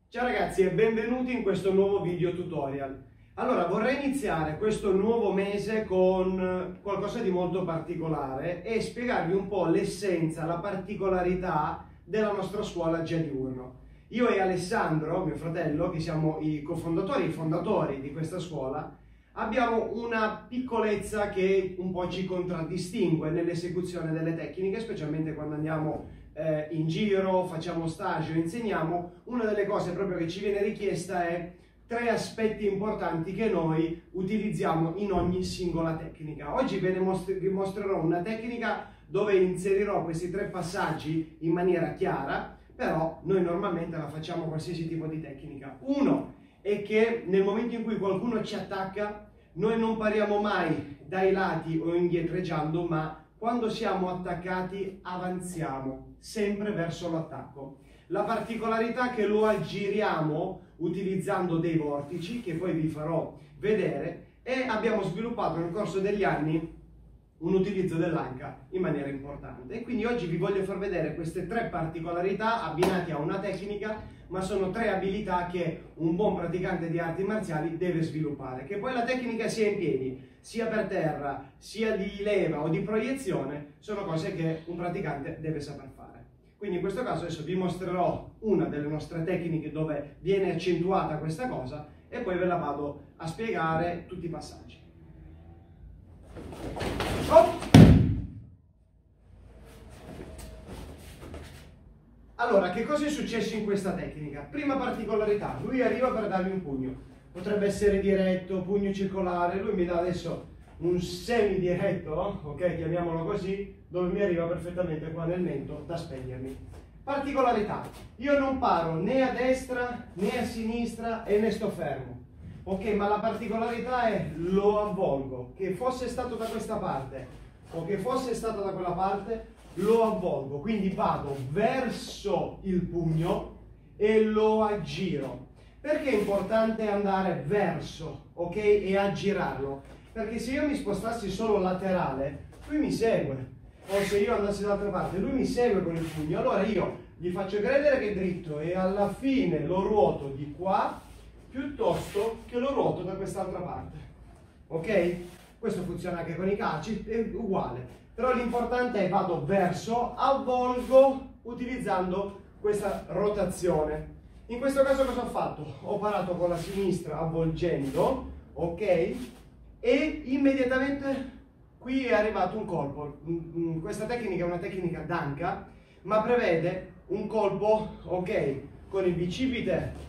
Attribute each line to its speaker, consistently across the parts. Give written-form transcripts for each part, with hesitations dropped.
Speaker 1: Ciao ragazzi e benvenuti in questo nuovo video tutorial. Allora, vorrei iniziare questo nuovo mese con qualcosa di molto particolare e spiegarvi un po' l'essenza, la particolarità della nostra scuola GIA Diurno. Io e Alessandro, mio fratello, che siamo i cofondatori e i fondatori di questa scuola, abbiamo una piccolezza che un po' ci contraddistingue nell'esecuzione delle tecniche, specialmente quando andiamo in giro, facciamo stage o insegniamo. Una delle cose proprio che ci viene richiesta è 3 aspetti importanti che noi utilizziamo in ogni singola tecnica. Oggi vi mostrerò una tecnica dove inserirò questi 3 passaggi in maniera chiara, però noi normalmente la facciamo qualsiasi tipo di tecnica. Uno è che nel momento in cui qualcuno ci attacca, noi non pariamo mai dai lati o indietreggiando, ma quando siamo attaccati avanziamo sempre verso l'attacco. La particolarità è che lo aggiriamo utilizzando dei vortici che poi vi farò vedere, e abbiamo sviluppato nel corso degli anni un utilizzo dell'anca in maniera importante. E quindi oggi vi voglio far vedere queste 3 particolarità abbinate a una tecnica, ma sono 3 abilità che un buon praticante di arti marziali deve sviluppare. Che poi la tecnica sia in piedi, sia per terra, sia di leva o di proiezione, sono cose che un praticante deve saper fare. Quindi in questo caso adesso vi mostrerò una delle nostre tecniche dove viene accentuata questa cosa e poi ve la vado a spiegare tutti i passaggi. Allora, che cosa è successo in questa tecnica? Prima particolarità, lui arriva per darmi un pugno. Potrebbe essere diretto, pugno circolare, lui mi dà adesso un semi-diretto, ok, chiamiamolo così, dove mi arriva perfettamente qua nel mento da spegnermi. Particolarità, io non paro né a destra né a sinistra e ne sto fermo. Ok, ma la particolarità è lo avvolgo, che fosse stato da questa parte o che fosse stato da quella parte, lo avvolgo, quindi vado verso il pugno e lo aggiro. Perché è importante andare verso, ok, e aggirarlo? Perché se io mi spostassi solo laterale, lui mi segue, o se io andassi dall'altra parte, lui mi segue con il pugno, allora io gli faccio credere che è dritto e alla fine lo ruoto di qua piuttosto che lo ruoto da quest'altra parte, ok? Questo funziona anche con i calci, è uguale, però l'importante è vado verso, avvolgo utilizzando questa rotazione. In questo caso cosa ho fatto? Ho parato con la sinistra avvolgendo, ok? E immediatamente qui è arrivato un colpo. Questa tecnica è una tecnica d'anca, ma prevede un colpo, ok, con il bicipite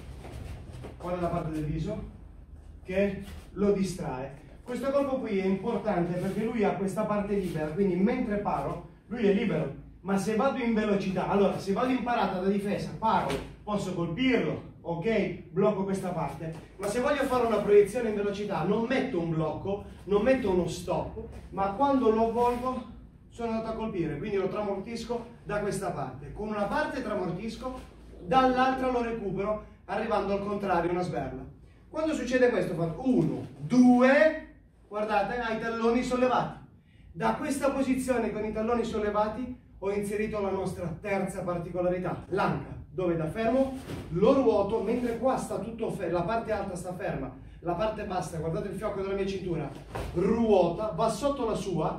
Speaker 1: qua nella parte del viso che lo distrae. Questo colpo qui è importante perché lui ha questa parte libera, quindi mentre paro lui è libero, ma se vado in velocità, allora se vado in parata da difesa, paro, posso colpirlo, ok, blocco questa parte, ma se voglio fare una proiezione in velocità non metto un blocco, non metto uno stop, ma quando lo avvolgo sono andato a colpire, quindi lo tramortisco da questa parte, con una parte tramortisco, dall'altra lo recupero arrivando al contrario una sberla. Quando succede questo faccio 1, 2, guardate, ai talloni sollevati. Da questa posizione con i talloni sollevati ho inserito la nostra terza particolarità, l'anca, dove da fermo lo ruoto, mentre qua sta tutto fermo, la parte alta sta ferma, la parte bassa, guardate il fiocco della mia cintura, ruota, va sotto la sua,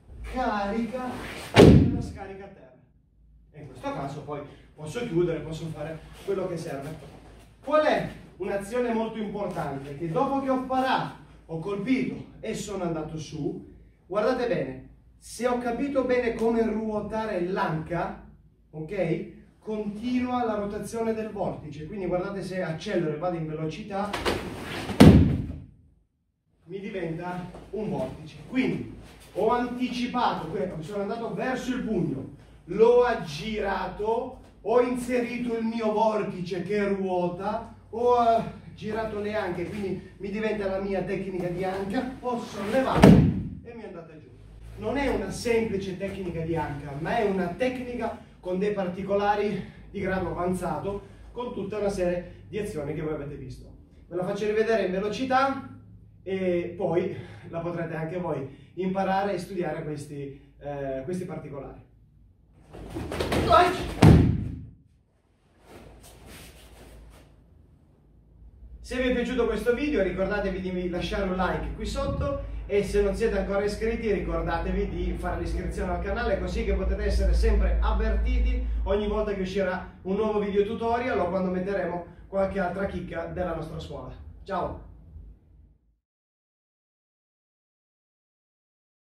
Speaker 1: carica e la scarica a terra. E in questo caso poi posso chiudere, posso fare quello che serve. Qual è un'azione molto importante? Che dopo che ho parato, ho colpito e sono andato su, guardate bene, se ho capito bene come ruotare l'anca, ok? Continua la rotazione del vortice, quindi guardate, se accelero e vado in velocità mi diventa un vortice. Quindi ho anticipato, sono andato verso il pugno, l'ho aggirato, ho inserito il mio vortice che ruota, ho girato le anche, quindi mi diventa la mia tecnica di anca, ho sollevato e mi è andata giù. Non è una semplice tecnica di anca, ma è una tecnica con dei particolari di grado avanzato, con tutta una serie di azioni che voi avete visto. Ve la faccio rivedere in velocità e poi la potrete anche voi imparare e studiare questi particolari. Se vi è piaciuto questo video ricordatevi di lasciare un like qui sotto e se non siete ancora iscritti ricordatevi di fare l'iscrizione al canale così che potete essere sempre avvertiti ogni volta che uscirà un nuovo video tutorial o quando metteremo qualche altra chicca della nostra scuola. Ciao!